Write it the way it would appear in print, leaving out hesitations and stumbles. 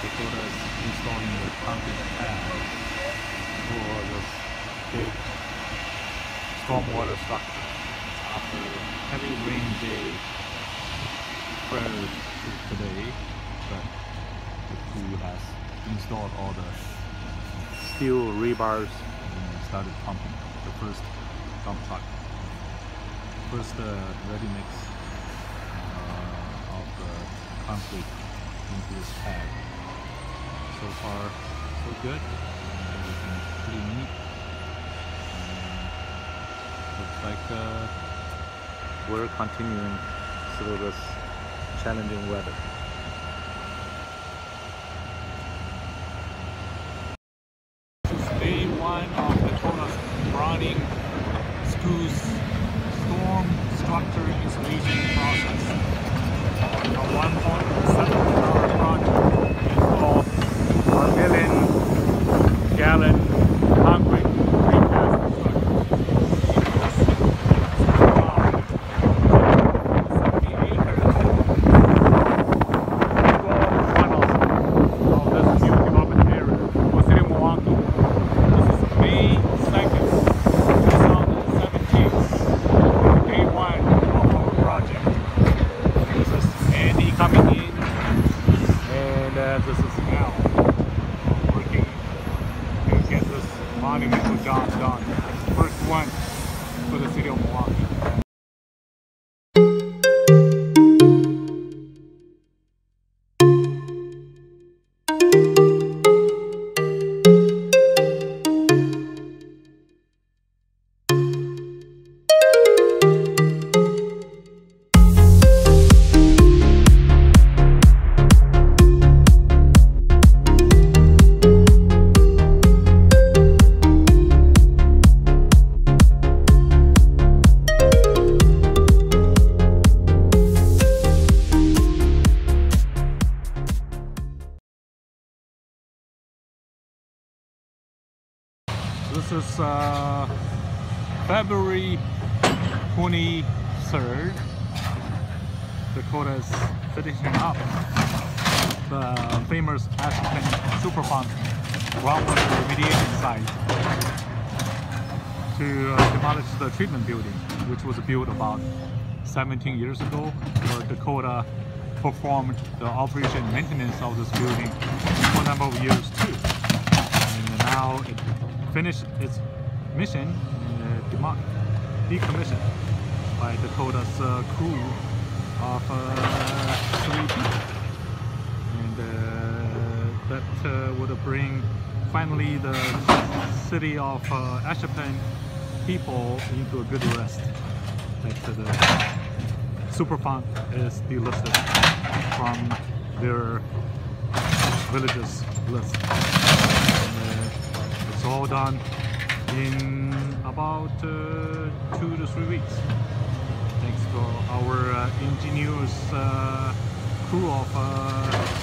Dakota is installing the concrete pad for this big stormwater structure after heavy rain day prior to today, but the crew has installed all the steel rebars and started pumping the first dump truck. First ready mix of the concrete into this pad. So far, so good. Everything pretty neat. Looks like we're continuing through this challenging weather. This is day one of Dakota's Browning School's storm structure installation process. A 1.7 project install 1 million gallon concrete precast structure. This is now working to get this monumental job done. First one for the city of Milwaukee. This is February 23rd. Dakota is finishing up the famous Ashton Superfund groundwater remediation site to demolish the treatment building, which was built about 17 years ago, where Dakota performed the operation and maintenance of this building for a number of years too. And now it finished its mission and decommissioned by Dakota's crew of 3 people, and that would bring finally the city of Ashton people into a good rest. That the Superfund is delisted from their villages list. It's all done in about 2 to 3 weeks. Thanks to our ingenious crew of